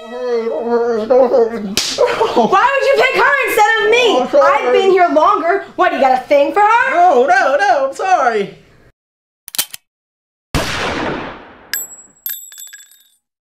Why would you pick her instead of me? I've been here longer. What, you got a thing for her? No, I'm sorry.